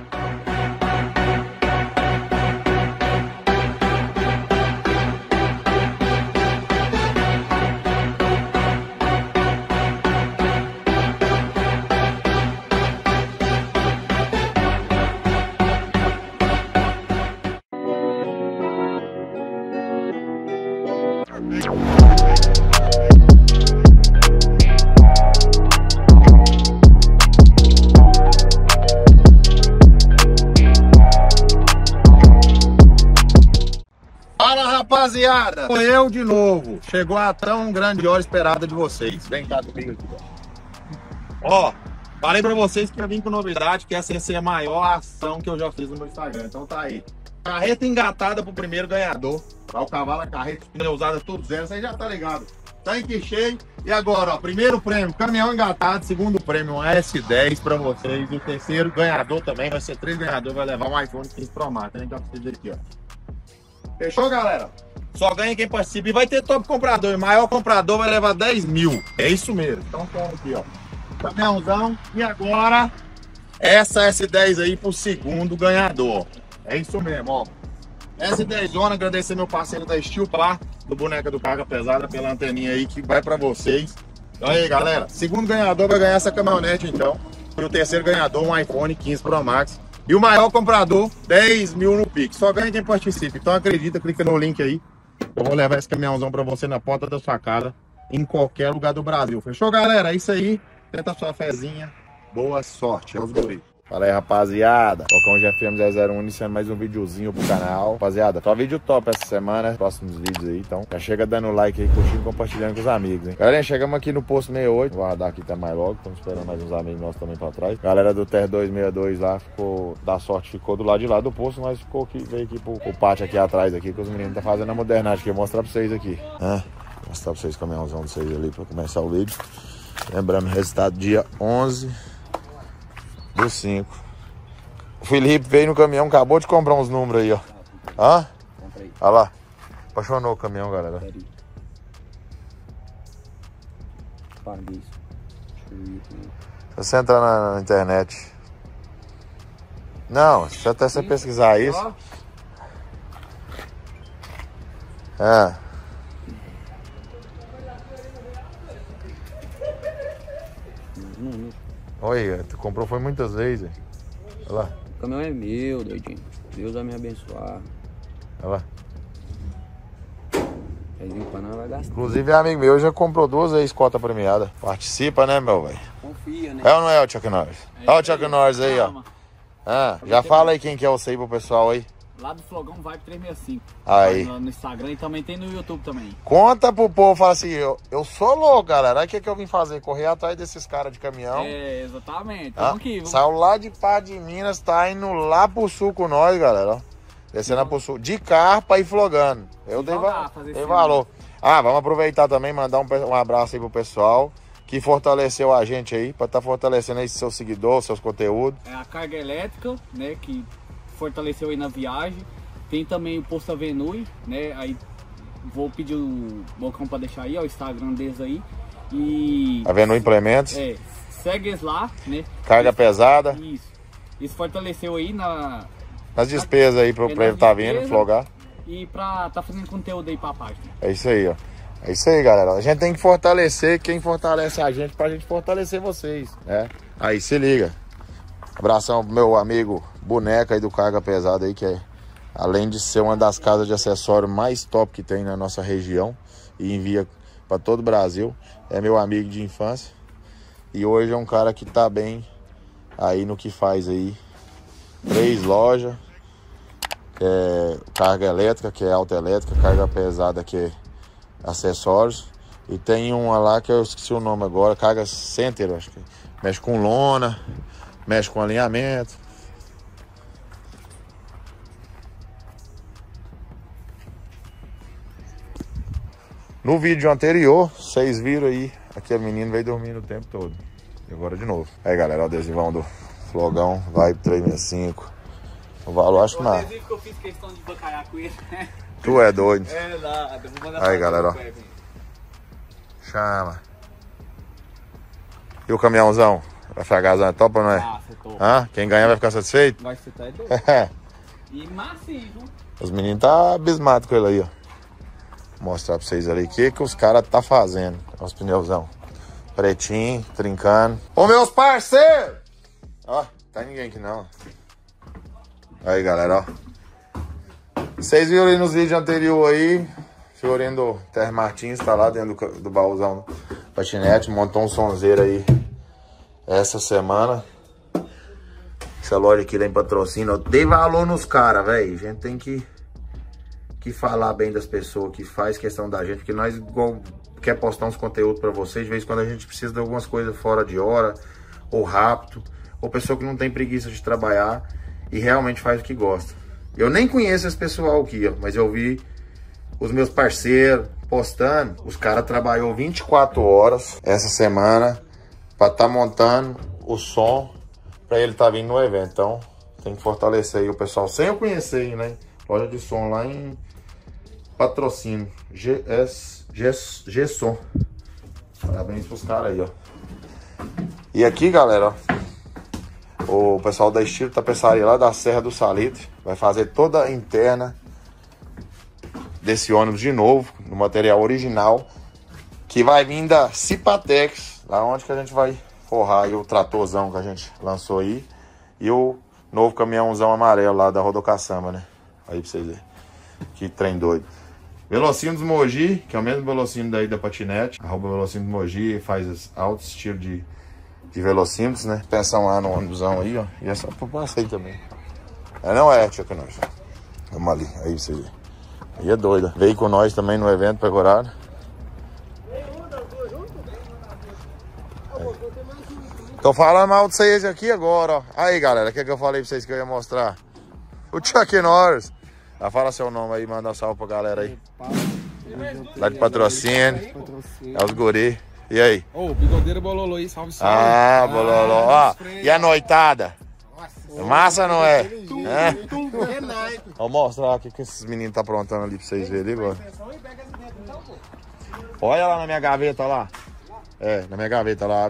Fala, rapaziada, sou eu de novo. Chegou a tão grande hora esperada de vocês. Vem cá comigo aqui. Ó, falei pra vocês que eu vim com novidade, que essa ia ser a maior ação que eu já fiz no meu Instagram. Então tá aí. Carreta engatada pro primeiro ganhador. Tá o cavalo, a carreta, pneu usada, tudo zero. Isso aí já tá ligado. Tanque cheio. E agora, ó, primeiro prêmio, caminhão engatado. Segundo prêmio, um S10 pra vocês. E o terceiro ganhador também, vai ser 3 ganhadores, vai levar um iPhone 15 Pro Max. A gente vai precisar aqui, ó. Fechou, galera? Só ganha quem participa. E vai ter top comprador. O maior comprador vai levar 10 mil. É isso mesmo. Então, toma aqui, ó. Caminhãozão. E agora, essa S10 aí pro segundo ganhador. É isso mesmo, ó. S10 Zona, agradecer meu parceiro da Steel Par, do Boneca do Carga Pesada, pela anteninha aí que vai pra vocês. Então aí, galera. Segundo ganhador vai ganhar essa caminhonete, então. Pro terceiro ganhador, um iPhone 15 Pro Max. E o maior comprador, 10 mil no Pix. Só ganha quem participa. Então acredita, clica no link aí. Eu vou levar esse caminhãozão pra você na porta da sua casa, em qualquer lugar do Brasil. Fechou, galera? É isso aí. Tenta a sua fezinha. Boa sorte. É os guris. Fala aí, rapaziada. Falcão GFM001 iniciando mais um videozinho pro canal. Rapaziada, só vídeo top essa semana. Próximos vídeos aí, então já chega dando like aí, curtindo, compartilhando com os amigos, hein. Galera, chegamos aqui no posto 68. Vou guardar aqui até mais logo. Estamos esperando mais uns amigos nossos também pra trás. Galera do TR 262 lá, ficou, da sorte, ficou do lado de lá do posto, mas ficou aqui, veio aqui pro pátio aqui atrás aqui, que os meninos tá fazendo a modernagem aqui. Vou mostrar pra vocês aqui. Vou mostrar pra vocês o caminhãozão de vocês ali pra começar o vídeo. Lembrando, resultado dia 11/5. O Felipe veio no caminhão, acabou de comprar uns números aí, ó. Comprei. Olha lá. Apaixonou o caminhão, galera. Se você entrar na internet. Não, se até você pesquisar isso. Olha, tu comprou foi muitas vezes. Olha lá. O caminhão é meu, doidinho. Deus vai me abençoar. Olha lá. Vai gastar. Inclusive, amigo meu já comprou 2 vezes cota premiada. Participa, né, meu velho? Confia, né? É ou não é o Chuck Norris? Olha o Chuck Norris aí, ó. Já fala aí quem que é você aí pro pessoal aí. Lá do Flogão Vibe 365. Aí. No Instagram e também tem no YouTube também. Conta pro povo, fala assim, eu sou louco, galera. Aí o que eu vim fazer? Correr atrás desses caras de caminhão. É, exatamente. Vamos aqui. Saiu lá de Pá de Minas, tá indo lá pro sul com nós, galera. Descendo lá pro sul. De carro pra ir flogando. Eu dei valor. Vamos aproveitar também, mandar um abraço aí pro pessoal que fortaleceu a gente aí, pra estar fortalecendo aí seus seguidores, seus conteúdos. É a Carga Elétrica, né, que fortaleceu aí na viagem. Tem também o Posto Avenue, né, aí vou pedir o Bocão pra deixar aí, ó, o Instagram deles aí. E Avenue Implementos. Segue eles lá, né. Carga pesada. Isso. Isso fortaleceu aí nas despesas aí pro ele tá vindo, flogar. E pra tá fazendo conteúdo aí pra página. É isso aí, ó. É isso aí, galera. A gente tem que fortalecer quem fortalece a gente pra gente fortalecer vocês, né? Aí, se liga. Abração pro meu amigo Boneca aí do Carga Pesada aí, que é, além de ser uma das casas de acessório mais top que tem na nossa região e envia pra todo o Brasil, é meu amigo de infância. E hoje é um cara que tá bem aí no que faz aí. 3 lojas. Carga elétrica, que é autoelétrica, carga pesada, que é acessórios, e tem uma lá que eu esqueci o nome agora, Carga Center, acho que mexe com lona, mexe com alinhamento. No vídeo anterior, vocês viram aí, aquele menino veio dormindo o tempo todo, e agora de novo. Aí, galera, o adesivão do Flogão Vibe 365. O valor acho que nada. Que eu fiz questão de bacalhar com ele. Tu é doido. Nada. Vou mandar aí, galera, ó. Chama. E o caminhãozão? Café Gazão é top ou não é? Ah, você top. Hã? Quem ganhar vai ficar satisfeito? Vai ser até doido. E macio. Os meninos tá abismados com ele aí, ó. Vou mostrar pra vocês ali o que os caras tá fazendo. Os pneuzão. Pretinho, trincando. Ô, meus parceiros! Ó, tá ninguém aqui não. Aí, galera, ó. Vocês viram aí nos vídeos anteriores aí. Fiorinho do Terra Martins tá lá dentro do baúzão do patinete. Montou um sonzeiro aí essa semana. Essa loja aqui tem patrocínio. Eu dei valor nos caras, velho. A gente tem que falar bem das pessoas que faz questão da gente. Porque nós igual, quer postar uns conteúdos pra vocês. De vez em quando a gente precisa de algumas coisas fora de hora. Ou rápido. Ou pessoa que não tem preguiça de trabalhar. E realmente faz o que gosta. Eu nem conheço esse pessoal aqui, ó. Mas eu vi os meus parceiros postando. Os caras trabalhou 24 horas essa semana pra tá montando o som pra ele tá vindo no evento. Então tem que fortalecer aí o pessoal sem eu conhecer, né? Loja de som lá em Patrocínio. G-Som. Parabéns pros caras aí, ó. E aqui, galera, ó, o pessoal da Estilo Tapeçaria lá da Serra do Salitre vai fazer toda a interna desse ônibus de novo, no material original, que vai vir da Cipatex, lá onde que a gente vai forrar aí o tratorzão que a gente lançou aí, e o novo caminhãozão amarelo lá da Rodocaçamba, né? Aí pra vocês verem. Que trem doido. Velocímetros Mogi, que é o mesmo velocímetro daí da patinete. @ Velocímetros Mogi, faz alto estilo de velocímetros, né? Pensam lá no ônibusão aí, ó. E essa população aí também. Ela não é ética que nós. Vamos ali, aí pra vocês verem. Aí é doida. Veio com nós também no evento pegorado. Tô falando mal de vocês aqui agora, ó. Aí, galera, o que eu falei pra vocês que eu ia mostrar? O Chuck Norris. Já fala seu nome aí, manda um salve pra galera aí. Lá de Patrocínio. É os guri. E aí? Ô, Bigodeiro Bololô aí, salve, salve. Ah, Bololô. Ó, e a noitada? Massa, não é? Vou mostrar o que esses meninos tá aprontando ali pra vocês verem ali, agora. Olha lá na minha gaveta lá. É, na minha gaveta lá.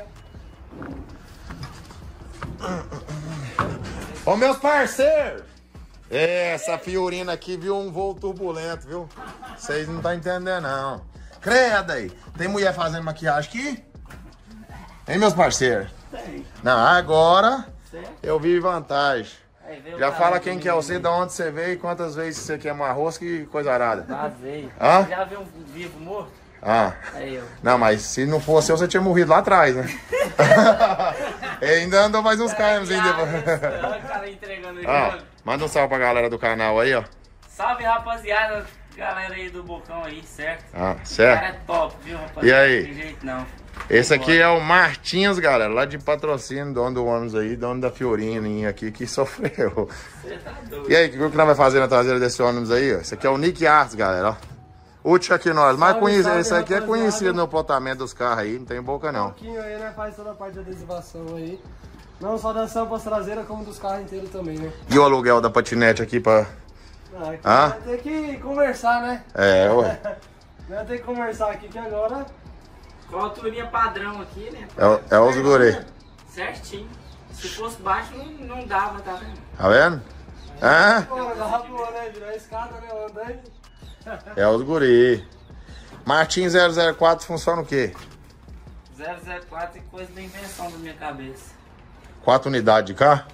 Ô, meus parceiros! Essa Fiorina aqui viu um voo turbulento, viu? Vocês não estão entendendo, não. Credo aí. Tem mulher fazendo maquiagem aqui? Hein, meus parceiros? Tem. Não, agora Certo? eu vi vantagem. Aí, veio Já o fala cara quem do que é você, menino. de onde você veio e quantas vezes você queima a rosca e coisa arada. Vazei. Hã? Já viu um vivo morto? Ah. Aí eu. Não, mas se não fosse eu, você tinha morrido lá atrás, né? Ele ainda andou mais uns KMs ainda. Olha o cara entregando aí. Ah, manda um salve pra galera do canal aí, ó. Salve, rapaziada. Galera aí do Bocão aí, certo? Ah, O cara certo? é top, viu, rapaziada? E aí? Não tem jeito não. Esse aqui é o Martins, galera, lá de Patrocínio, dono do ônibus aí, dono da Fiorina aqui, que sofreu. Você tá doido. E aí, o que nós vamos fazer na traseira desse ônibus aí, ó? Esse aqui é o Nick Arts, galera, ó. O Chuck Norris, mais conhecido, esse aqui é conhecido no plotamento dos carros aí, não tem boca não. Um pouquinho aí, né? Faz toda a parte de adesivação aí. Não só da sampas traseira, como dos carros inteiros também, né? E o aluguel da patinete aqui pra... Aqui Ah? vai ter que conversar, né? É, ué. Vai ter que conversar aqui que agora... Com a alturinha padrão aqui, né? É os guri. Certinho. Se fosse baixo, não dava, tá vendo? Tá vendo? Hã? Pô, dá boa, né? Virou a escada, né? O andante. É os guri. Martins 004 funciona o quê? 004 é coisa da invenção da minha cabeça. 4 unidades de carro?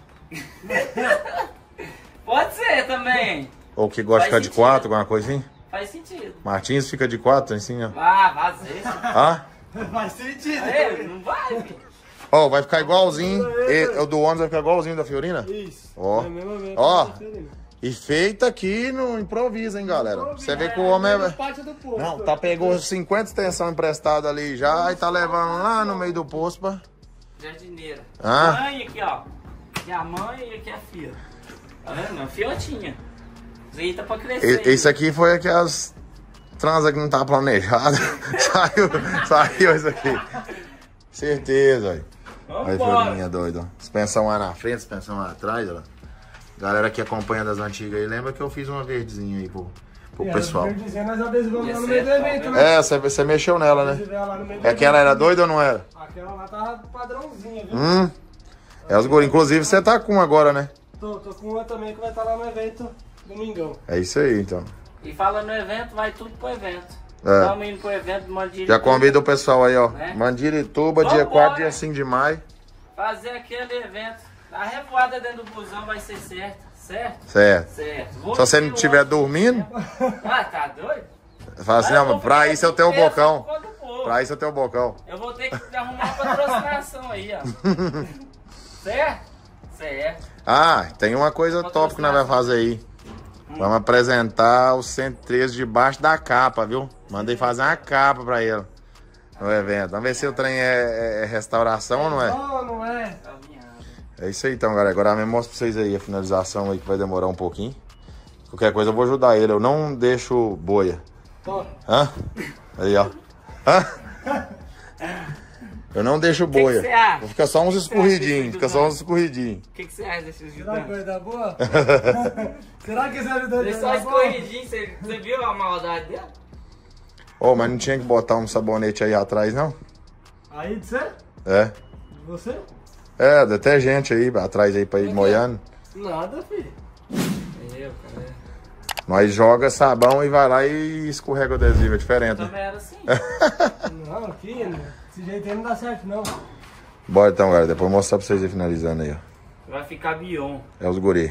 Pode ser também. Ou que gosta de ficar de 4, alguma coisa assim? Faz sentido. Martins fica de 4, assim, ó. Ah, vazei. Hã? Faz sentido. Aí, não vai, filho. Ó, vai ficar igualzinho. O do ônibus vai ficar igualzinho da Fiorina? Isso. Ó. É a mesma mesma, Ó. tá diferente. E feito aqui no improviso, hein, galera? Você vê que o homem No é... pátio do posto. Não, tá pegou 50 extensão emprestada ali já e tá levando lá no meio do posto pra... Jardineira. Ah. Mãe aqui, ó. Aqui é a mãe e aqui é a filha. Tá vendo? É uma fiotinha. Isso aí tá pra crescer. Esse aqui foi aquelas transa que não tá planejado. saiu isso aqui. Certeza, aí. Olha a Fiorinha doida, ó. Suspensão lá na frente, suspensão lá atrás, ó. Galera que acompanha das antigas aí, lembra que eu fiz uma verdezinha aí pro pro pessoal. Nós adesivamos lá no meio do evento, né? É, você mexeu nela, né? Adesivar lá no meio do É que ela era doida ou não era? Aquela lá tava padrãozinha, viu? É os guri. Inclusive você tá com um agora, né? Tô com uma também que vai estar lá no evento domingão. É isso aí, então. E fala no evento, vai tudo pro evento. É. Estamos indo pro evento, Mandirituba. Já convida o pessoal aí, ó. Né? Mandirituba, dia Vambora. 4, dia 5 de maio. Fazer aquele evento. A revoada dentro do busão vai ser certa, certo? Certo. Certo. Se você não estiver dormindo, Ah, tá doido? fala assim, não, pra isso eu tenho o bocão. Pra isso eu tenho o bocão. Eu vou ter que arrumar uma patrocinação aí, ó. Certo? Certo. Ah, tem uma coisa top que nós vamos fazer aí. Vamos apresentar o 113 debaixo da capa, viu? Mandei fazer uma capa pra ele no evento. Vamos ver se o trem é restauração ou não é. Não, não é. É isso aí então, galera. Agora eu mesmo mostro pra vocês aí a finalização aí que vai demorar um pouquinho. Qualquer coisa eu vou ajudar ele. Eu não deixo boia. Tô. Hã? Aí, ó. Hã? Eu não deixo boia. você acha? Fica só uns escorridinhos. acha Fica só uns escorridinhos. O que você acha desses Será que vai ajudantes? dar boa? Será que esse ajudante Ele vai só dar boa? escorridinho, você viu a maldade dele? Ô, mas não tinha que botar um sabonete aí atrás, não? Aí de você? É. De você? É, detergente aí atrás aí pra ir moiando. Nada, filho. Eu, cara. Nós joga sabão e vai lá e escorrega o adesivo. É diferente, né? Também era assim. Não, aqui, né? Desse jeito aí não dá certo, não. Bora então, galera. Depois eu vou mostrar pra vocês aí finalizando aí, ó. Vai ficar bion. É os guri.